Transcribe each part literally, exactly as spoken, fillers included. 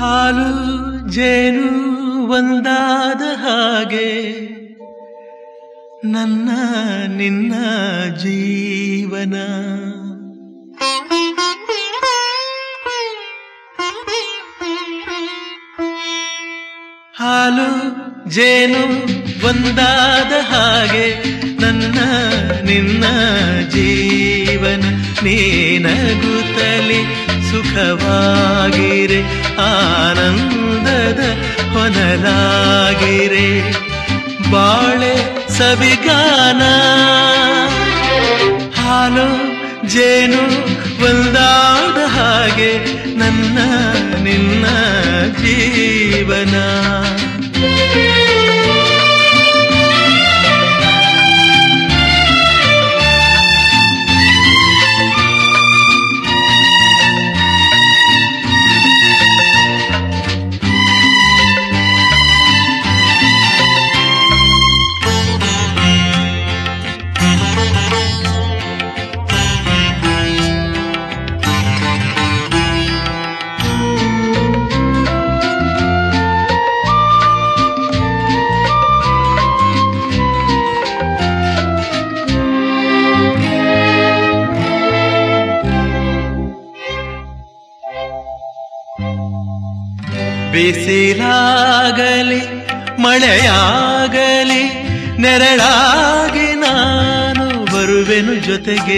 ಹಾಲು ಜೇನು ಒಂದಾದ ಹಾಗೆ ನನ್ನ ನಿನ್ನ ಜೀವನ. ಹಾಲು ಜೇನು ಒಂದಾದ ಹಾಗೆ ನನ್ನ ನಿನ್ನ ಜೀವನ. ನೀನಗುತ್ತಲಿ ಸುಖವಾಗಿರೆ, ಆನಂದದ ಹೊನಲಾಗಿರೆ, ಬಾಳೆ ಸವಿಗಾನ. ಹಾಲು ಜೇನು ಒಂದಾದ ಹಾಗೆ ನನ್ನ ನಿನ್ನ ಜೀವನ. ಬಿಸಿಲಾಗಲಿ ಮಳೆಯಾಗಲಿ ನೆರಳಾಗಿ ನಾನು ಬರುವೆನು ಜೊತೆಗೆ.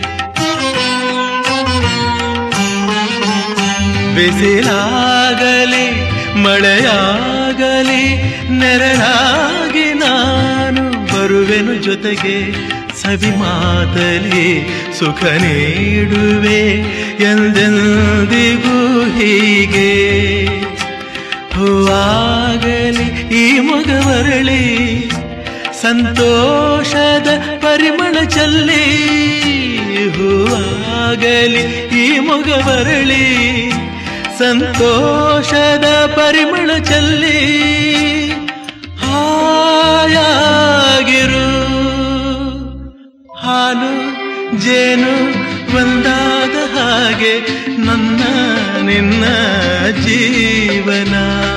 ಬಿಸಿಲಾಗಲಿ ಮಳೆಯಾಗಲಿ ನೆರಳಾಗಿ ನಾನು ಬರುವೆನು ಜೊತೆಗೆ. ಸವಿ ಮಾತಲಿ ಸುಖ ನೀಡುವೆ ಎಂದೆಂದಿಗೂ ಹೀಗೆ. ಹೂವಾಗಲಿ ಈ ಮೊಗವರಳಿ ಸಂತೋಷದ ಪರಿಮಳ ಚಲ್ಲಿ. ಹೂವಾಗಲಿ ಈ ಮೊಗವರಳಿ ಸಂತೋಷದ ಪರಿಮಳ ಚಲ್ಲಿ. ಹಾಯಾಗಿರು ಹಾಲು ಜೇನು ಒಂದಾದ ಹಾಗೆ ನನ್ನ ನಿನ್ನ ಜೀವನ.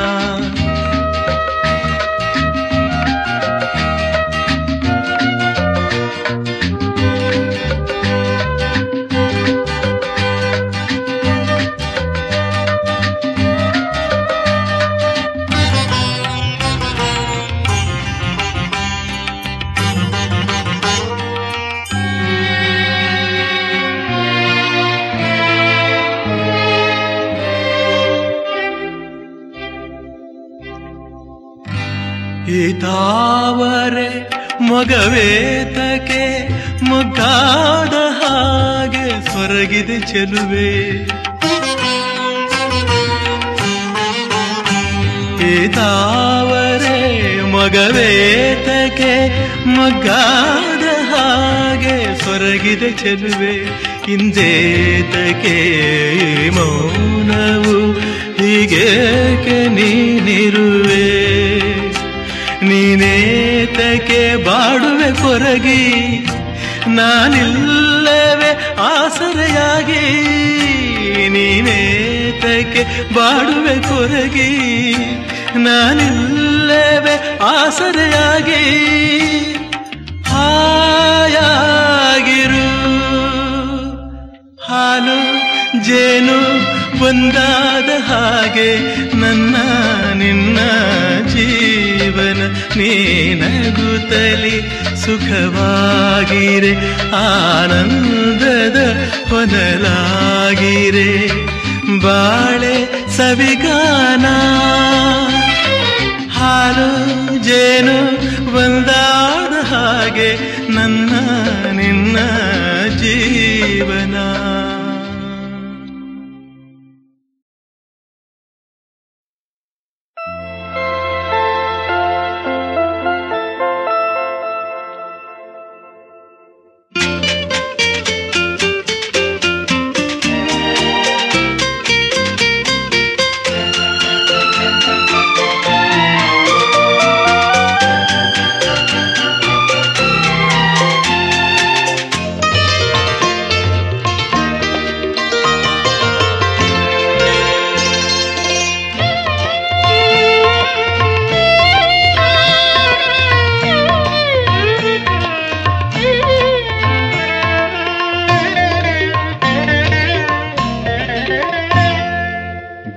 ಈ ತಾವರೆ ಮೊಗವೇತಕ್ಕೆ ಮೊಗ್ಗಾದ ಹಾಗೆ ಸೊರಗಿದೆ ಚೆಲುವೆ. ಈ ತಾವರೆ ಮೊಗವೇತಕ್ಕೆ ಮೊಗ್ಗಾದ ಹಾಗೆ ಸೊರಗಿದೆ ಚೆಲುವೆ. ಇಂದೇತಕ್ಕೆ ಮೌನವು ಹೀಗೇಕೆ ನೀನಿರುವೆ. ನೀನೇತಕ್ಕೆ ಬಾಡುವೆ ಕೊರಗಿ, ನಾನಿಲ್ಲವೇ ಆಸರೆಯಾಗಿ. ನೀನೇತಕ್ಕೆ ಬಾಡುವೆ ಕೊರಗಿ, ನಾನಿಲ್ಲವೇ ಆಸರೆಯಾಗಿ. ಹಾಯಾಗಿರು ಹಾಲು ಜೇನು ಒಂದಾದ ಹಾಗೆ ನನ್ನ ನಿನ್ನ ಜೀವನ. ನೀನಗುತ್ತಲಿ ಸುಖವಾಗಿರೆ, ಆನಂದದ ಹೊನಲಾಗಿರೆ, ಬಾಳೆ ಸವಿಗಾನ. ಹಾಲು ಜೇನು ಒಂದಾದ ಹಾಗೆ ನನ್ನ ನಿನ್ನ ಜೀವನ.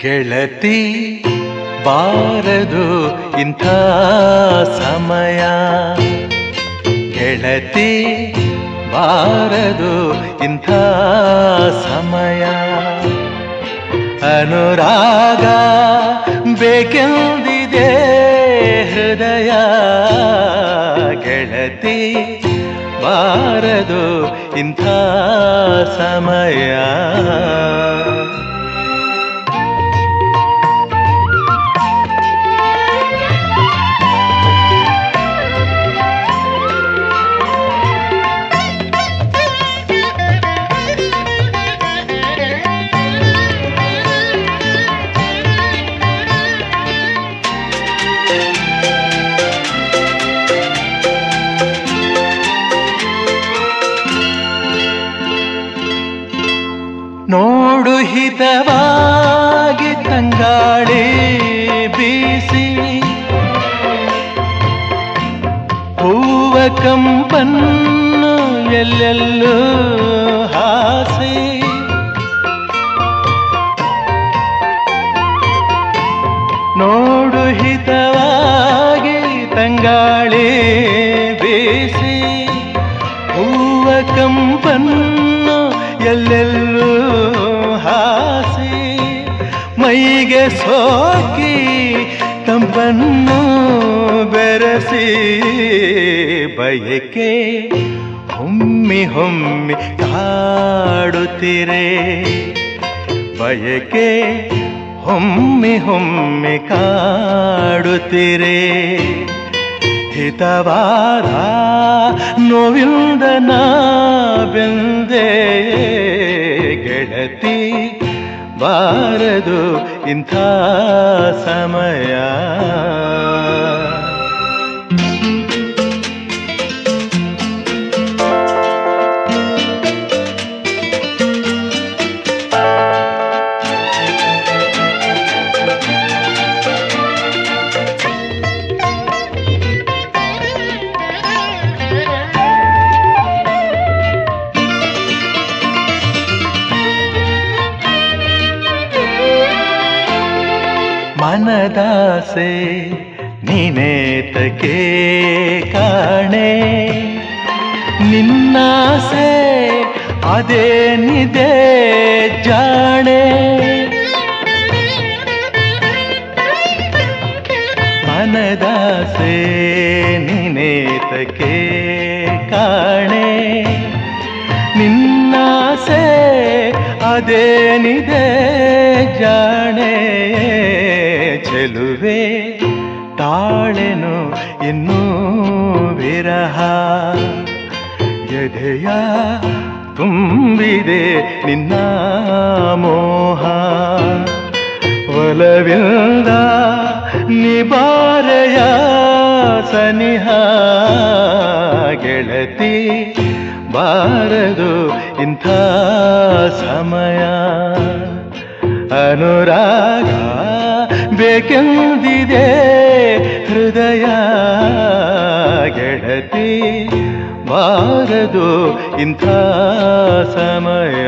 ಗೆಳತಿ ಬಾರದು ಇಂಥ ಸಮಯ, ಗೆಳತಿ ಬಾರದು ಇಂಥ ಸಮಯ. ಅನುರಾಗ ಬೇಕೆಂದಿದೆ ಹೃದಯ, ಗೆಳತಿ ಬಾರದು ಇಂಥ ಸಮಯ. ನೋಡು ಹಿತವಾಗಿ ತಂಗಾಳಿ ಬೀಸಿ, ಹೂವ ಕಂಪನ್ನು ಎಲ್ಲೆಲ್ಲೂ ಹಾಸಿ, ನೋಡು ಹಿತವಾಗಿ ತಂಗಾಳಿ ಬೀಸಿ, ಹೂವ ಕಂಪನ್ನು ಎಲ್ಲೆಲ್ಲೂ ಹಾಸಿ, ಮೈಗೆ ಸೋಕಿ ತಂಪನ್ನು ಬೆರೆಸಿ, ಬಯಕೆ ಹೊಮ್ಮಿ ಹೊಮ್ಮಿ ಕಾಡುತ್ತಿರೆ, ಬಯಕೆ ಹೊಮ್ಮಿ ಹೊಮ್ಮಿ ಕಾಡುತ್ತಿರೆ. ಹಿತವಾದ ನೋವಿಂದ ನಾ ಬೆಂದೆ, ಗೆಳತಿ ಬಾರದು ಇಂಥ ಸಮಯ. ಮನದಾಸೆ ನೀನೇತಕ್ಕೆ ಕಾಣೆ, ನಿನ್ನಾಸೆ ಅದೇನಿದೆ ಜಾಣೆ. ಮನದಾಸೆ ನೀನೇತಕ್ಕೆ ಕಾಣೆ, ನಿನ್ನಾಸೆ ಅದೇನಿದೆ ಜಾಣೆ. ಚೆಲುವೆ ತಾಳೆನು ಇನ್ನೂ ವಿರಹ, ಎದೆಯ ತುಂಬಿದೆ ನಿನ್ನ ಮೋಹ. ಒಲವಿಂದ ನಿಬಾರೆಯ ಸನಿಹ, ಗೆಳತಿ ಬಾರದು ಇಂಥ ಸಮಯ. ಅನುರಾಗ ಬೇಕೆಂದಿದೆ ಹೃದಯ, ಗೆಳತಿ ಬಾರದು ಇಂಥ ಸಮಯ.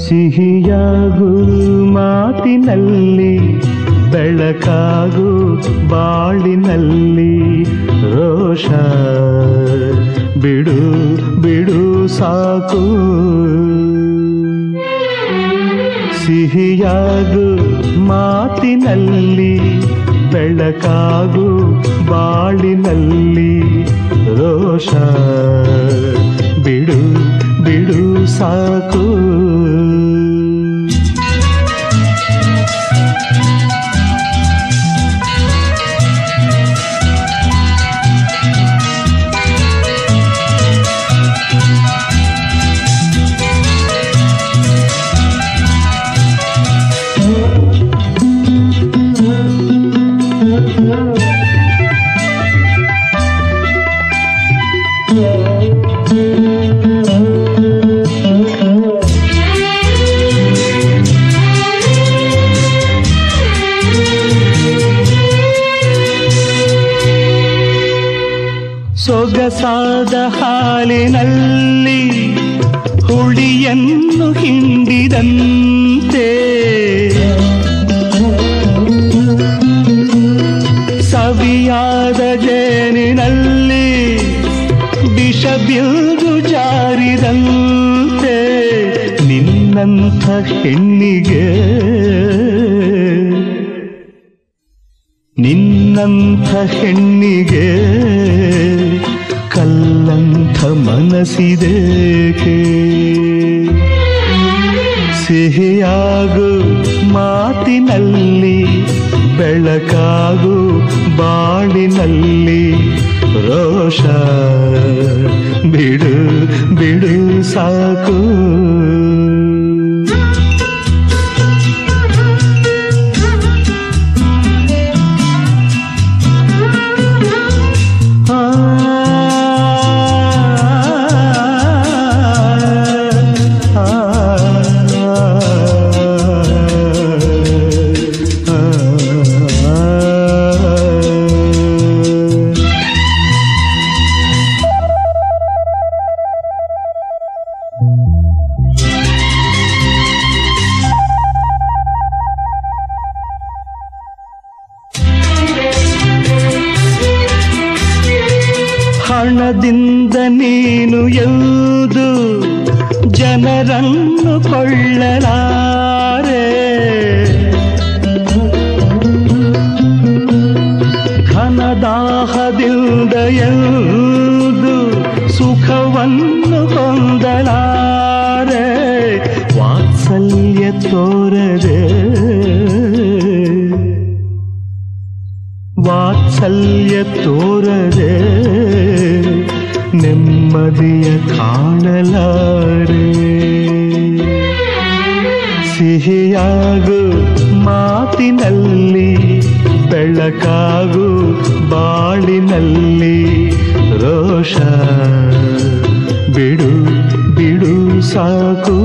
ಸಿಹಿಯಾಗು ಮಾತಿನಲ್ಲಿ ಬೆಳಕಾಗು ಬಾಳಿನಲ್ಲಿ ರೋಷ ಬಿಡು ಬಿಡು ಸಾಕು ಸಿಹಿಯಾಗು ಮಾತಿನಲ್ಲಿ ಬೆಳಕಾಗು ಬಾಳಿನಲ್ಲಿ ರೋಷ ಬಿಡು ಬಿಡು ಸಾಕು ಸೊಗಸಾದ ಹಾಲಿನಲ್ಲಿ ಹುಳಿಯನ್ನು ಹಿಂಡಿದಂತೆ ಸವಿಯಾದ ಜೇನಿನಲ್ಲಿ ವಿಷ ಬಿಲ್ಲು ಜಾರಿದಂತೆ ನಿನ್ನಂಥ ಹೆಣ್ಣಿಗೆ ನಿನ್ನಂಥ ಹೆಣ್ಣಿಗೆ ಕಲ್ಲಂಥ ಮನಸ್ಸಿದೇಕೆ ಸಿಹಿಯಾಗು ಮಾತಿನಲ್ಲಿ ಬೆಳಕಾಗು ಬಾಳಿನಲ್ಲಿ ರೋಷ ಬಿಡು ಬಿಡು ಸಾಕು ಹಣದಿಂದ ನೀನು ಎಂದು ಜನರನ್ನು ಕೊಳ್ಳಲಾರೆ ಘನದಾಹದಿಂದ ಎಂದು ಸುಖವನ್ನು ಹೊಂದಲಾರೆ ವಾತ್ಸಲ್ಯ ತೋರದೆ ವಾತ್ಸಲ್ಯ ತೋರದೆ ನೆಮ್ಮದಿಯ ಕಾಣಲಾರೆ ಸಿಹಿಯಾಗು ಮಾತಿನಲ್ಲಿ ಬೆಳಕಾಗು ಬಾಳಿನಲ್ಲಿ ರೋಷ ಬಿಡು ಬಿಡು ಸಾಕು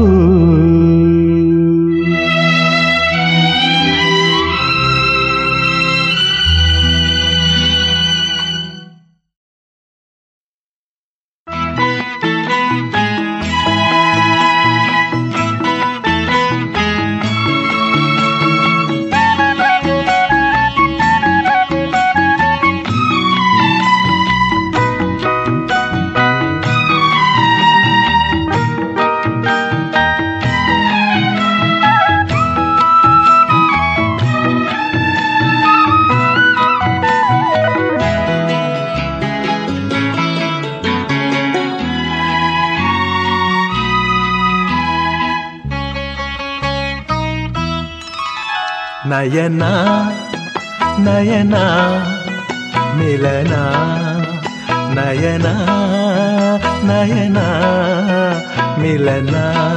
ನಯನ ನಯನ ಮಿಲನ ನಯನ ನಯನ ಮಿಲನ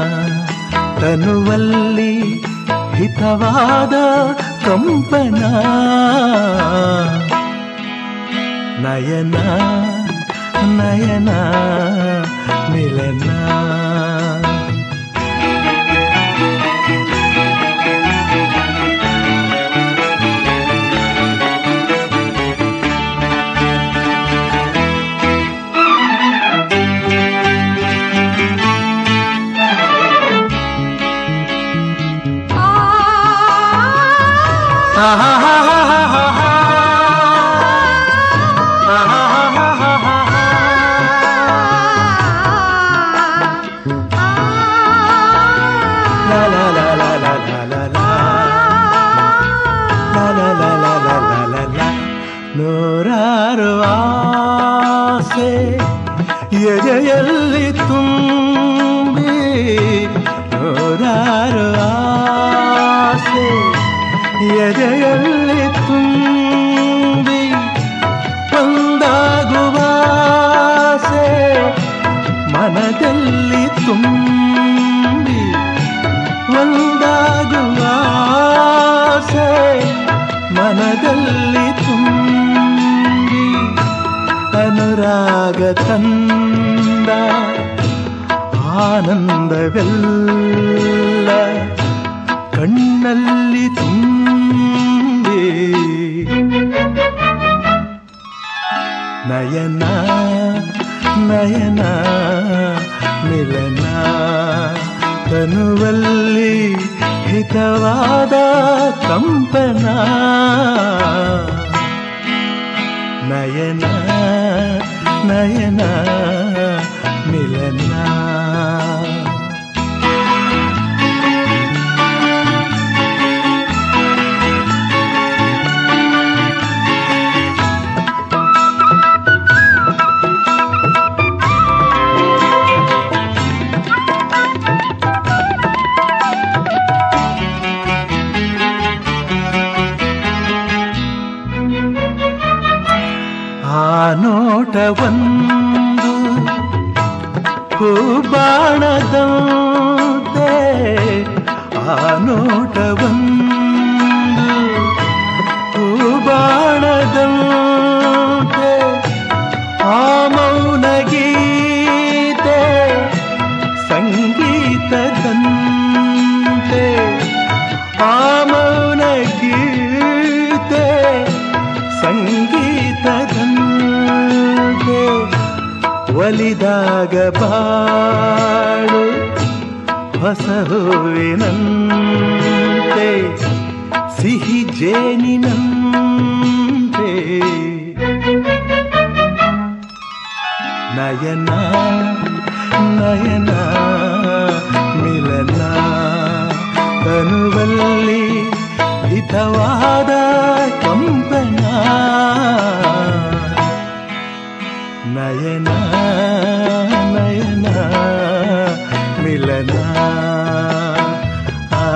ತನುವಲ್ಲಿ ಹಿತವಾದ ಕಂಪನ ನಯನ ನಯನ ಮಿಲನ ಎದೆಯಲ್ಲಿ ತುಂಬಿ ನೂರಾರು ಆಸೆ, ಎದೆಯಲ್ಲಿ ತುಂಬಿ ಒಂದಾಗುವ ಆಸೆ, ಮನದಲ್ಲಿ ತುಂಬಿ ಒಂದಾಗುವ ಆಸೆ, ಮನದಲ್ಲಿ ತುಂಬಿ ಅನುರಾಗ ತಂದ ಆನಂದವೆಲ್ಲ ಕಣ್ಣಲ್ಲಿ ತುಂಬಿ ನಯನ ನಯನ ಮಿಲನ ತನುವಲ್ಲಿ ಹಿತವಾದ ಕಂಪನ ನಯನ ನಯನ ಮಿಲನ ನೋಟವೊಂದು ಹೂಬಾಣದಂತೆ, ಆ ನೋಟವೊಂದು ಹೂಬಾಣದಂತೆ, ಆ ಮೌನ ಗೀತೆ ಸಂಗೀತದಂತೆ, ಆ ಮೌನ ಗೀತೆ ಸಂಗೀತದಂತೆ, ಒಲಿದಾಗ ಬಾಳು ಹೊಸ ಹೂವಿನಂತೆ, ಸಿಹಿ ಜೇನಿನಂತೆ, ನಯನ ನಯನ ಮಿಲನ ತನುವಲ್ಲಿ ಹಿತವಾದ ಕಂಪನ ನಯನ ನಯನ ಮಿಲನ ಆ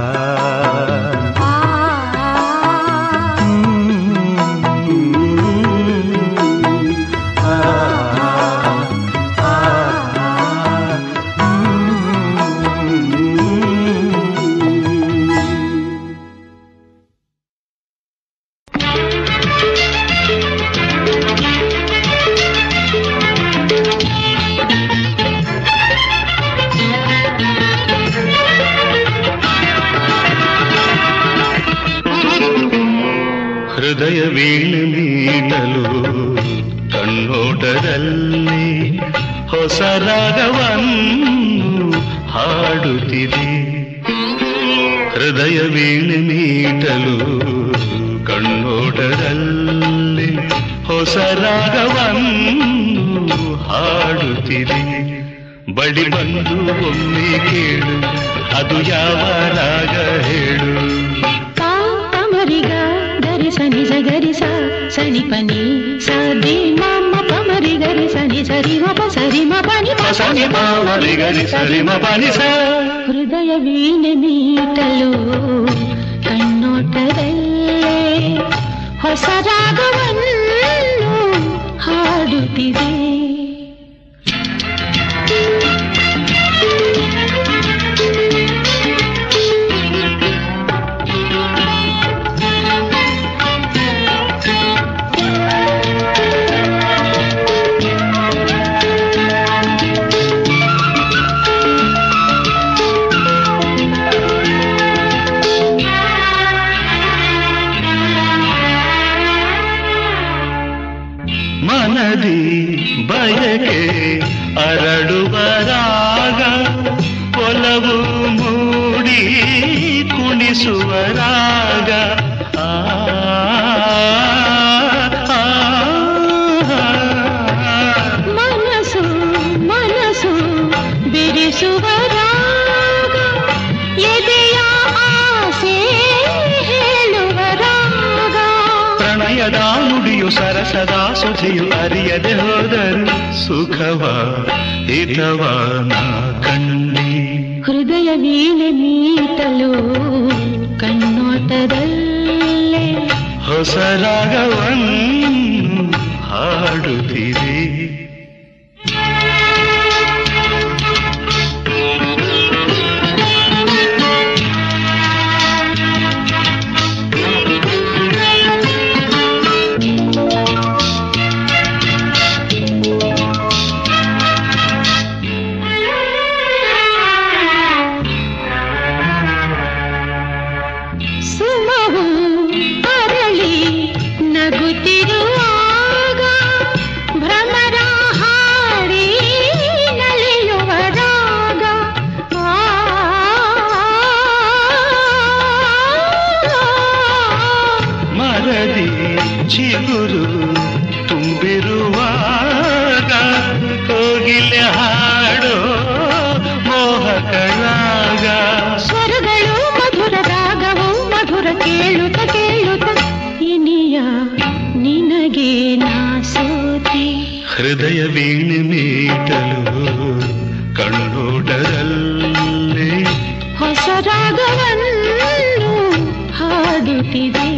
ಹೃದಯ ವೀಣೆ ಮೀಟಲು ಕಣ್ಣೋಟದಲ್ಲಿ ಹೊಸ ರಾಗವನ್ನು ಹಾಡುತ್ತಿದೆ. ಹೃದಯ ವೀಣೆ ಮೀಟಲು ಕಣ್ಣೋಟದಲ್ಲಿ ಹೊಸ ರಾಗವನ್ನು ಹಾಡುತ್ತಿದೆ. ಬಡಿ ಬಂದು ಒಮ್ಮೆ ಕೇಳು, ಅದು ಯಾವ ರಾಗ ಹೇಳು. ಸನಿ ಸಗರಿಸ ಸನಿ ಪನಿ ಸದಿ ಮಮ್ಮ ಪಮರಿ ಗರಿ ಸನಿ ಸರಿ ಮಪ ಸರಿ ಮ ಪನಿ ಸನಿ ಪಮರಿ ಗರಿ ಸರಿ ಮ ಪನಿ ಸ. ಹೃದಯ ವೀಣೆ ಮೀಟಲು ಕಣ್ಣೋಟದಲ್ಲೇ ಹೊಸ ರಾಗವನ್ನು ಹಾಡುತ್ತಿದೆ. ಮನದಿ ಬಯಕೆ ಅರಳುವ ರಾಗ, ಒಲವು ಮೂಡಿ ಕುಣಿಸುವ ರಾಗ. ಆ ಮನಸ್ಸು ಮನಸ್ಸು ಬಿರಿಸುವ ರಾಗ, ಎದೆಯ ಆಸೆ ಹೇಳುವ ರಾಗ. ಪ್ರಣಯ ಸನಿಹದ ನುಡಿಯು ಸರಸದ ಸೊಸೆಯು ಅರಿಯದೆ ಹೋದರು ಸುಖವ ಹಿತವ ನಾ ಕಂಡಿ. ಹೃದಯ ವೀಣೆ ಮೀಟಲು ಕಣ್ಣೋಟದಲ್ಲೇ ಹೊಸ ರಾಗವನ್ನು ಹಾಡುತ್ತಿದೆ. ಚಿಗುರು ತುಂಬಿರುವಾಗ ಕೋಗಿಲೆ ಹಾಡೋ ಮೋಹಕರಾಗ ಸ್ವರಗಳು ಮಧುರ ರಾಗವು ಮಧುರ ಕೇಳುತ್ತ ಕೇಳುತ್ತ ಇನಿಯ ನಿನಗೆ ನಾ ಸೋತಿ. ಹೃದಯ ವೀಣೆ ಮೀಟಲು ಕಣ್ಣೋಟದಲ್ಲಿ ಹೊಸ ರಾಗವನ್ನು ಹಾಡುತ್ತಿದೆ.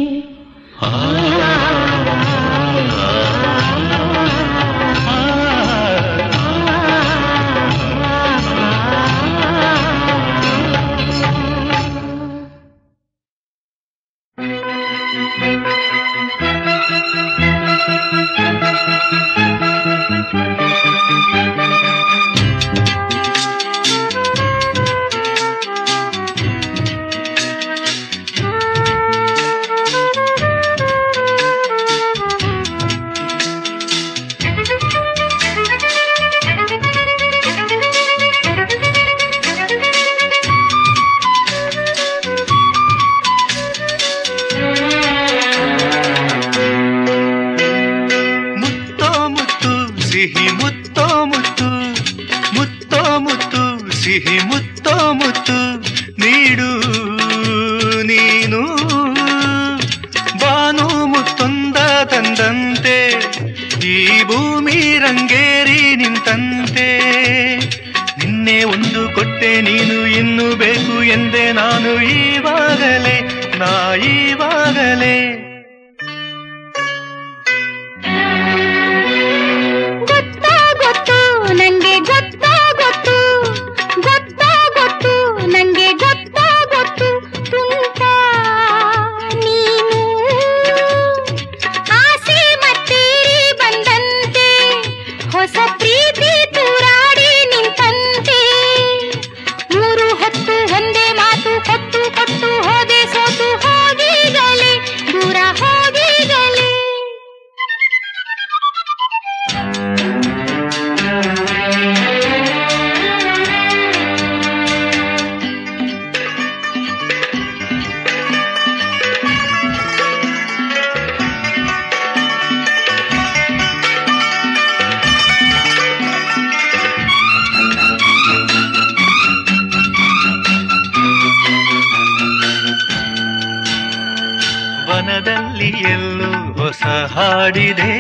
ಹಾಡಿದೆ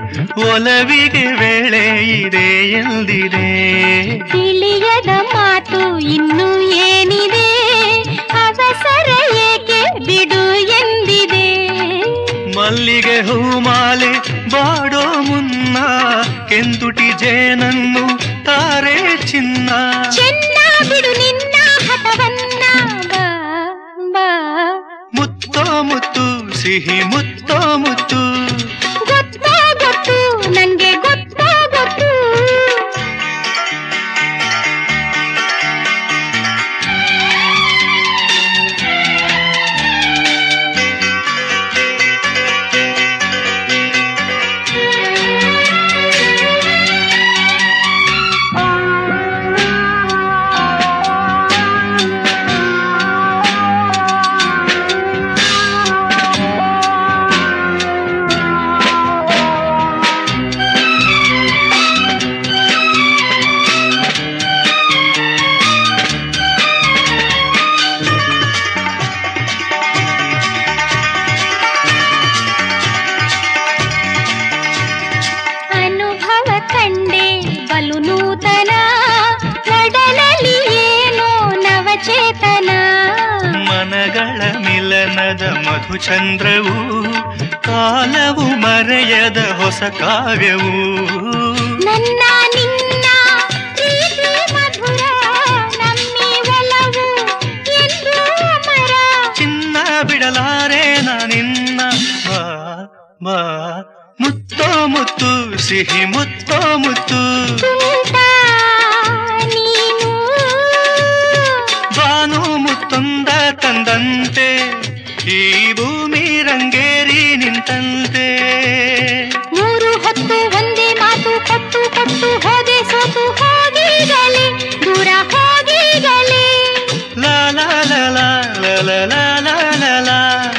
ಒಲವಿಗೆ ವೇಳೆ ಇದೆ ಎಂದಿದೆ. ತಿಳಿಯದ ಮಾತು ಇನ್ನು ಏನಿದೆ, ಅವಸರ ಏಕೆ ಬಿಡು ಎಂದಿದೆ. ಮಲ್ಲಿಗೆ ಹೂಮಾಲೆ ಬಾಡೋ ಮುನ್ನ ಕೆಂದುಟಿ ಜೇನನ್ನು ತಾರೆ ಚಿನ್ನ. ಚೆನ್ನ ಬಿಡು ನಿನ್ನ ಹಠವನ್ನ, ಬಾ ಬಾ ಮುತ್ತೋ ಮುತ್ತು ಸಿಹಿ ಮುತ್ತೋ ಮುತ್ತು. ಗೊತ್ತೋ ಗೊತ್ತು ನಂಗೆ ಗೊತ್ತೋ ಗೊತ್ತು. ಬಣ್ಣದ ಮಧುಚಂದ್ರವು ಕಾಲವು ಮರೆಯದ ಹೊಸ ಕಾವ್ಯವು ನನ್ನ ನಿನ್ನ ಪ್ರೀತಿ ಮಧುರ ನಮ್ಮಿ ಒಲವು ಎಂದು ಅಮರ ಚಿನ್ನ ಬಿಡಲಾರೆ ನಿನ್ನ ಬಾ ಬಾ ಮುತ್ತೋ ಮುತ್ತು ಸಿಹಿ ಮುತ್ತೋ ಮುತ್ತು ಬಾನು ಮುತ್ತೊಂದ ತಂದಂತೆ ಈ ಭೂಮಿ ರಂಗೇರಿ ನಿಂತಂತೆ ಮೂರು ಹೊತ್ತು ಒಂದೇ ಮಾತು ಕೊಟ್ಟು ಕೊಟ್ಟು ಹೋದೆ ಸೋತು ಹೋಗಿಗಲೇ ದೂರ ಹೋಗಿಗಲೇ ಲಾ ಲಾ ಲಾ ಲಾ ಲಾ ಲಾ ಲಾ ಲಾ ಲಾ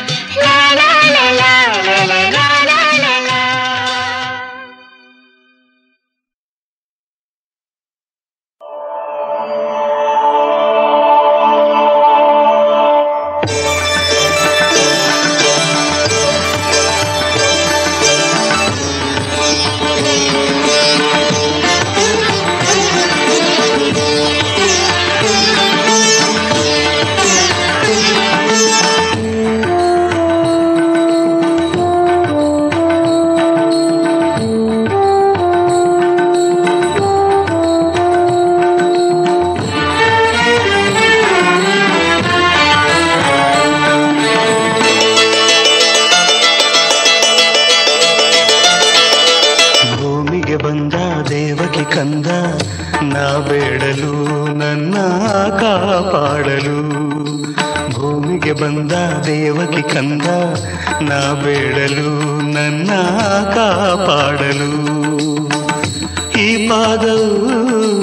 ಬಂದ ದೇವಕಿ ಕಂದ ನಾ ಬೇಡಲು ನನ್ನ ಕಾಪಾಡಲು ಈ ಪಾದವು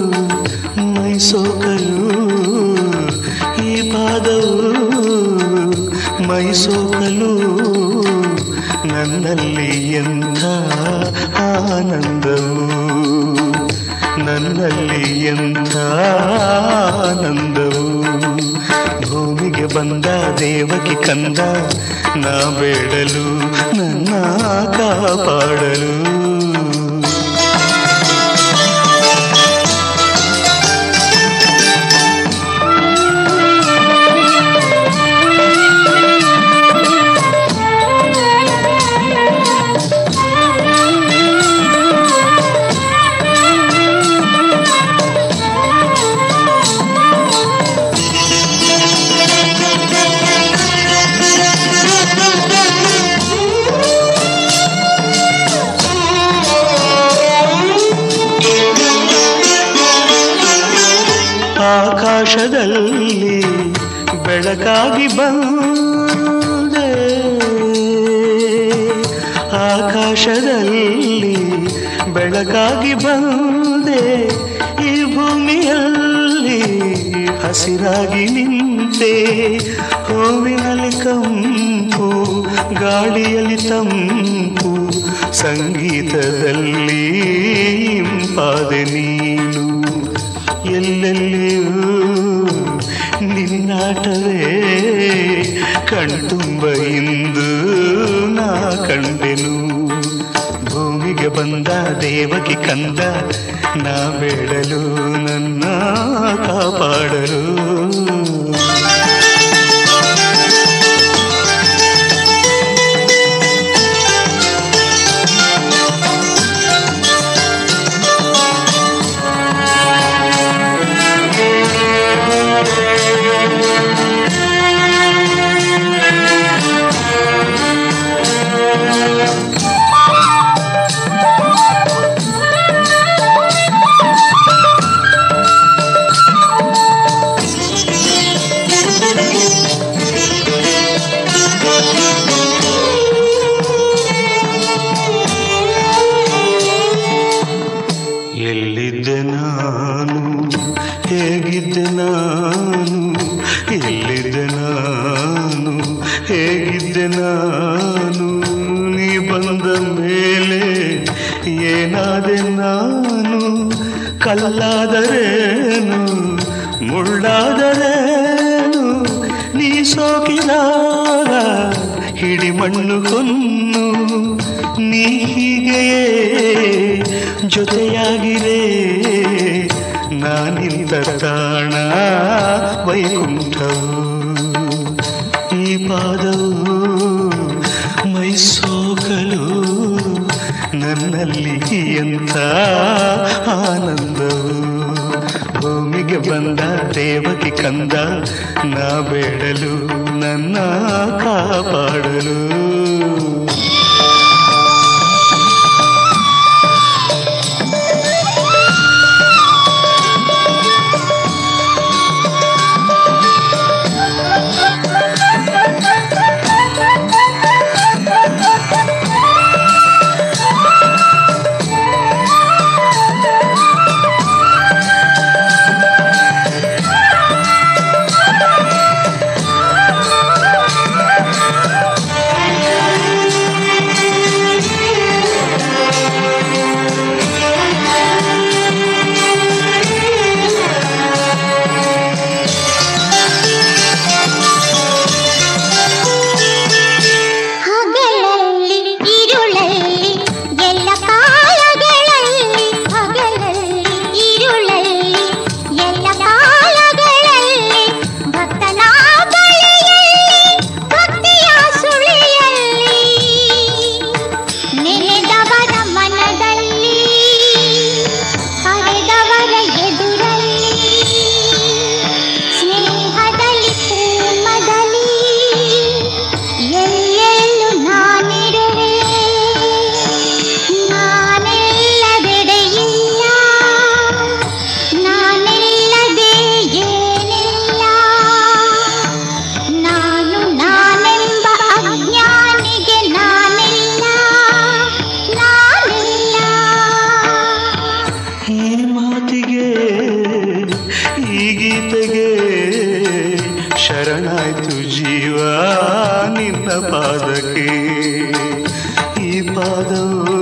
ಮೈಸೋಕಲು ಈ ಪಾದವು ಮೈಸೋಕಲು ನನ್ನಲ್ಲಿ ಎಂಥ ಆನಂದವು ನನ್ನಲ್ಲಿ ಎಂಥ ಆನಂದವು ಭೂಮಿಗೆ ಬಂದ ದೇವಕಿ ಕಂದ ನಾ ಬೇಡಲು ನನ್ನ ಕಾಪಾಡಲು ಆಕಾಶದಲ್ಲಿ ಬೆಳಕಾಗಿ ಬಂದೆ ಆಕಾಶದಲ್ಲಿ ಬೆಳಕಾಗಿ ಬಂದೆ ಈ ಭೂಮಿಯಲ್ಲಿ ಹಸಿರಾಗಿ ನಿಂತೆ ಹೂವಿನಲ್ಲಿ ಕಂಪು ಗಾಳಿಯಲ್ಲಿ ತಂಪು ಸಂಗೀತದಲ್ಲಿ ಇಂಪಾದೆ ನೀನು ಎಲ್ಲೆಲ್ಲಿಯೂ ನಿನ್ನಾಟವೇ ಕಣ್ತುಂಬ ಇಂದು ನಾ ಕಂಡೆನು ಭೂಮಿಗೆ ಬಂದ ದೇವಕಿ ಕಂದ ನಾ ಬೇಡಲು ನನ್ನ ಕಾಪಾಡಲು ಎಲ್ಲಿದ್ದೆ ನಾನು ಹೇಗಿದ್ದೆ ನಾನು ಎಲ್ಲಿದ್ದೆ ನಾನು ಹೇಗಿದ್ದೆ ನಾನು ನೀ ಬಂದ ಮೇಲೆ ಏನಾದೆ ನಾನು ಕಲ್ಲಾದರೇನು ಮುಳ್ಳಾದರೇನು ನೀ ಸೋಕಿದಾಗ ಹಿಡಿಮಣ್ಣು ಕೊನ್ನು ನೀ ಹೀಗೆಯೇ ಜೊತೆಯಾಗಿರೆ ನಾನಿಂದ ತಾಣ ವೈಕುಂಠವು ಈ ಪಾದವು ನನ್ನಲ್ಲಿ ಎಂಥ ಆನಂದವು ಭೂಮಿಗೆ ಬಂದ ದೇವಕಿ ಕಂದ ನಾ ಬೇಡಲು ನನ್ನ ಕಾಪಾಡಲು ಶರಣಾಯ್ತು ಜೀವ ನಿನ್ನ ಪಾದಕ್ಕೆ ಈ ಪಾದವು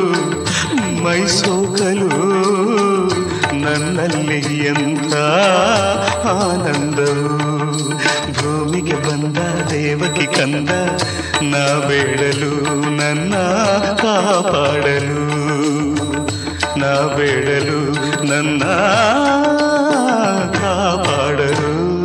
ಮೈಸೋಕಲು ನನ್ನಲ್ಲಿ ಎಂಥ ಆನಂದವು ಭೂಮಿಗೆ ಬಂದ ದೇವಕಿ ಕಂದ ನಾ ಬೇಡಲು ನನ್ನ ಕಾಪಾಡಲು ನಾ ಬೇಡಲು ನನ್ನ ಕಾಪಾಡಲು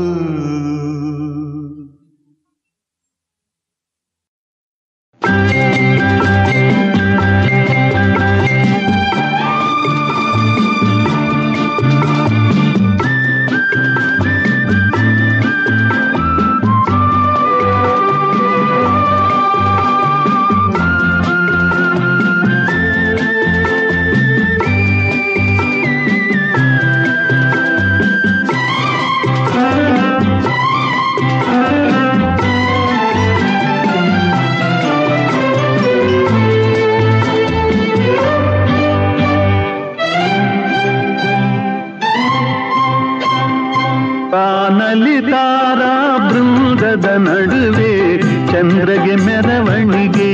ತಾರಾ ಬೃಂದದ ನಡುವೆ ಚಂದ್ರಗೆ ಮೆರವಣಿಗೆ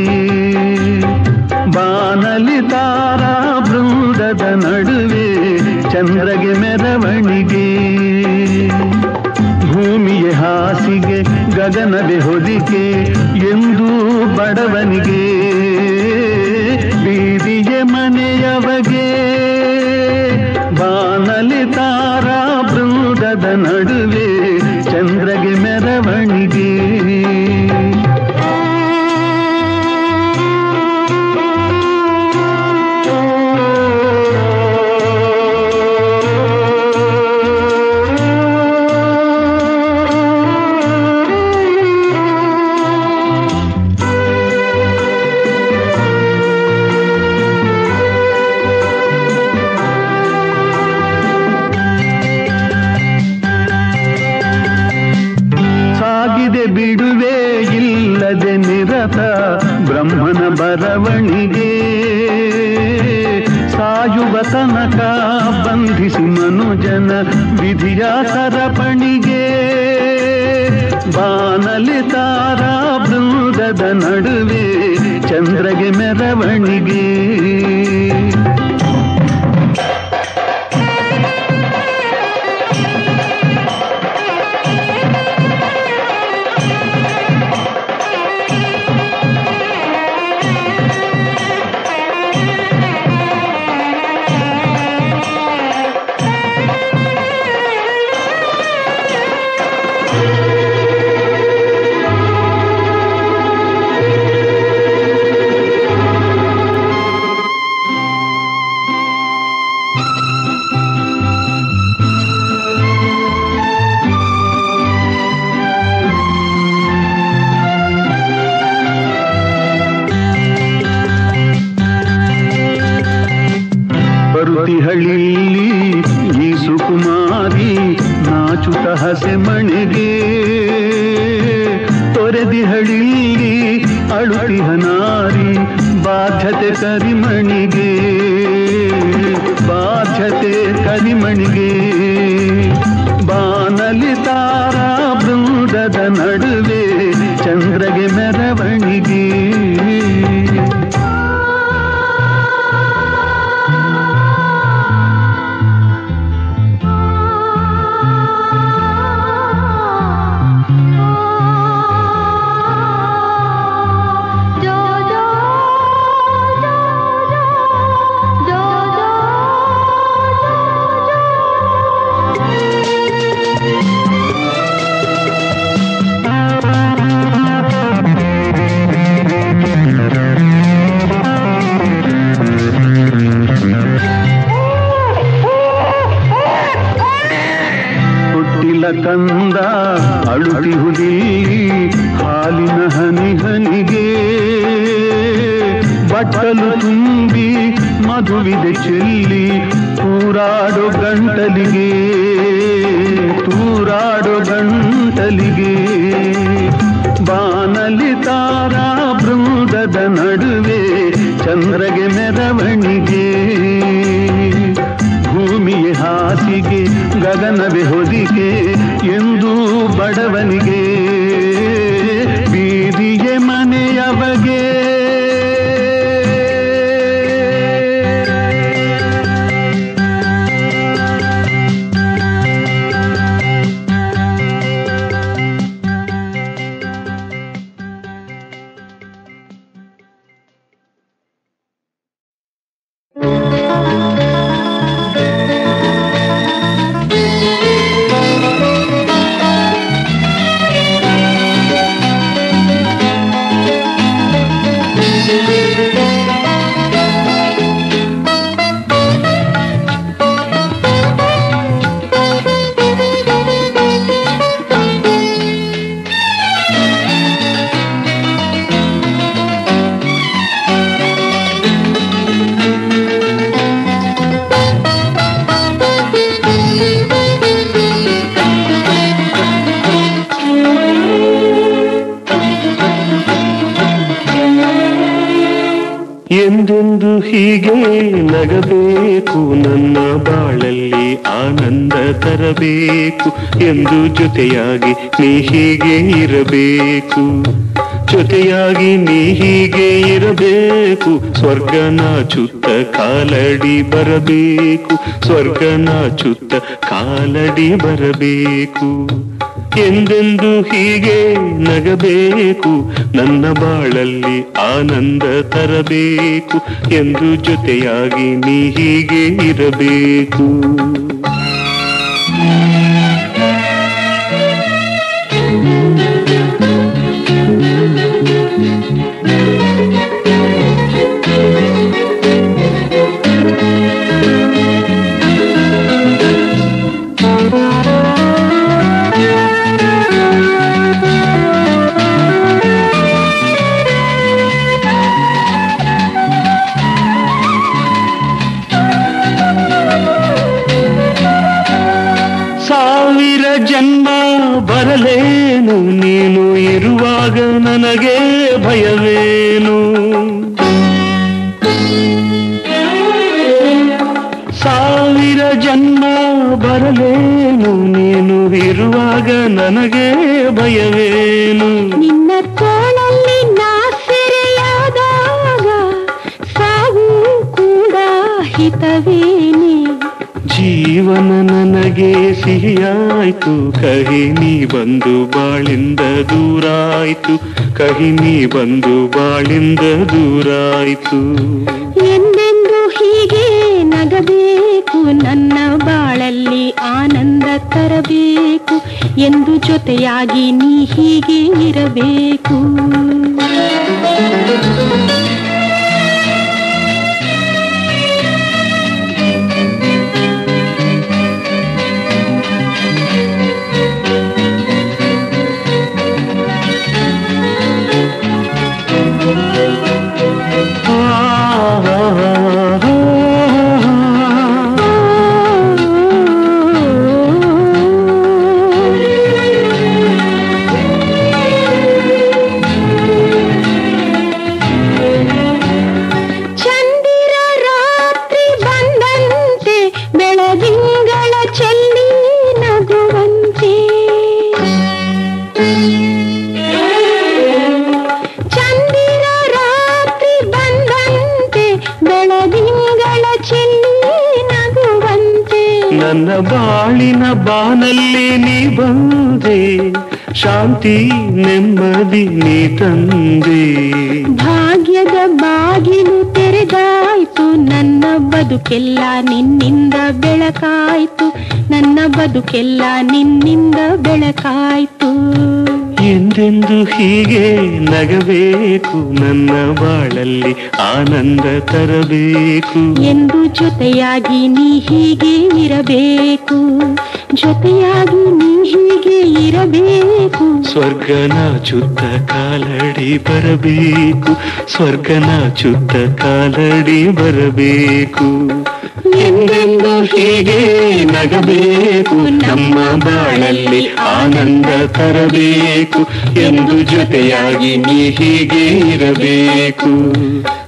ಬಾನಲಿ ತಾರಾ ಬೃಂದದ ನಡುವೆ ಚಂದ್ರಗೆ ಮೆರವಣಿಗೆ ಭೂಮಿಯ ಹಾಸಿಗೆ ಗಗನದ ಹೊದಿಕೆ ಎಂದು ಬಡವನಿಗೆ ಬೀದಿಗೆ ಮನೆಯವಗೆ ಬಾನಲಿ ತಾರಾ ಬೃಂದದ ನಡುವೆ ಚಂದ್ರಗೆ ಮೆರವಣಿಗೆ ಬಿಡುವೆ ಇಲ್ಲದೆ ನಿರತ ಬ್ರಹ್ಮನ ಬರವಣಿಗೆ ಸಾಯುವ ತನಕ ಬಂಧಿಸಿ ಮನುಜನ ವಿಧಿಯ ಸರಪಣಿಗೆ ಬಾನಲಿ ತಾರಾ ಬೃಂದದ ನಡುವೆ ಚಂದ್ರಗೆ ಮೆರವಣಿಗೆ ಬರುತಿಹಳ್ಳಿ ಈ ಸುಕುಮಾರಿ ನಾಚುತ ಹಸೆ ಮಣೆಗೆ ತೊರೆದಿಹಳ್ಳಿ ಅಳುತಿಹ ನಾರಿ ಬಾಧ್ಯತೆ ಕರಿಮಣಿಗೆ ಬಾಧ್ಯತೆ ಕರಿಮಣಿಗೆ ಬಾನಲಿ ತಾರಾ ಬೃಂದದ ನಡುವೆ ಚಂದ್ರಗೆ ಮೆರವಣಿಗೆ ಕಂದ ಅಳುತಿಹುದಿ ಹಾಲಿನ ಹನಿ ಹನಿಗೆ ಬಟ್ಟಲು ತುಂಬಿ ಮಧುವಿದೆ ಚೆಲ್ಲಿ ತೂರಾಡೋ ಗಂಟಲಿಗೆ ತೂರಾಡೋ ಗಂಟಲಿಗೆ ಬಾನಲಿ ತಾರಾ ಬೃಂದದ ನಡುವೆ ಚಂದ್ರಗೆ ಮೆರವಣಿಗೆ ಭೂಮಿಯ ಹಾಸಿಗೆ ಗಗನವೇ ಹೊದಿಕೆ ಎಂದು ಬಡವನಿಗೆ ಬೀದಿಗೆ ಮನೆಯವಗೆ ಎಂದೆಂದು ಹೀಗೆ ನಗಬೇಕು, ನನ್ನ ಬಾಳಲ್ಲಿ ಆನಂದ ತರಬೇಕು ಎಂದು ಜೊತೆಯಾಗಿ ನೀ ಹೀಗೆ ಇರಬೇಕು, ಜೊತೆಯಾಗಿ ನೀ ಹೀಗೆ ಇರಬೇಕು. ಸ್ವರ್ಗನ ಚುತ್ತ ಕಾಲಡಿ ಬರಬೇಕು, ಸ್ವರ್ಗನ ಚುತ್ತ ಕಾಲಡಿ ಬರಬೇಕು. ಎಂದೆಂದು ಹೀಗೆ ನಗಬೇಕು, ನನ್ನ ಬಾಳಲ್ಲಿ ಆನಂದ ತರಬೇಕು ಎಂದು ಜೊತೆಯಾಗಿ ನೀ ಹೀಗೆ ಇರಬೇಕು. ಸಾವಿರ ಜನ್ಮ ಬರಲೇನು, ನೀನು ಇರುವಾಗ ನನಗೆ ಭಯವೇನು. ಸಾವಿರ ಜನ್ಮ ಬರಲೇನು, ನೀನು ಇರುವಾಗ ನನಗೆ ಭಯವೇನು. ನಿನ್ನ ತೋಳಲ್ಲಿ ನಾ ಸೆರೆಯಾದಾಗ ಸಾವು ಕೂಡ ಹಿತವೇನೆ. ಜೀವನ ನನಗೆ ಸಿಹಿಯಾಯ್ತು, ಕಹಿ ನೀ ಬಂದು ಬಾಳಿಂದ ದೂರಾಯ್ತು, ಕಹಿ ನೀ ಬಂದು ಬಾಳಿಂದ ದೂರಾಯ್ತು. ಎಂದೆಂದು ಹೀಗೆ ನಗಬೇಕು, ನನ್ನ ಬಾಳಲ್ಲಿ ಆನಂದ ತರಬೇಕು ಎಂದು ಜೊತೆಯಾಗಿ ನೀ ಹೀಗೆ ಇರಬೇಕು. ನನ್ನ ಬಾಳಿನ ಬಾನಲ್ಲಿ ನೀ ಬಂದೆ, ಶಾಂತಿ ನೆಮ್ಮದಿ ನೀ ತಂದೆ. ಭಾಗ್ಯದ ಬಾಗಿಲು ತೆರೆದಾಯ್ತು, ನನ್ನ ಬದುಕೆಲ್ಲ ನಿನ್ನಿಂದ ಬೆಳಕಾಯ್ತು, ನನ್ನ ಬದುಕೆಲ್ಲ ನಿನ್ನಿಂದ ಬೆಳಕಾಯ್ತು. ಎಂದೆಂದು ಹೀಗೆ ನಗಬೇಕು, ನನ್ನ ಬಾಳಲ್ಲಿ ಆನಂದ ತರಬೇಕು. ಎಂದು ಜೊತೆಯಾಗಿ ನೀ ಹೀಗೆ ಇರಬೇಕು, ಜೊತೆಯಾಗಿ ನೀ ಹೀಗೆ ಇರಬೇಕು. ಸ್ವರ್ಗನ ಚುತ್ತ ಕಾಲಡಿ ಬರಬೇಕು, ಸ್ವರ್ಗನ ಚುತ್ತ ಕಾಲಡಿ ಬರಬೇಕು. ಎಂದೆಂದು ಹೀಗೆ ನಗಬೇಕು, ನಮ್ಮ ಬಾಳಲ್ಲಿ ಆನಂದ ತರಬೇಕು. ಎಂದು ಜೊತೆಯಾಗಿ ನೀ ಹೀಗೆ ಇರಬೇಕು.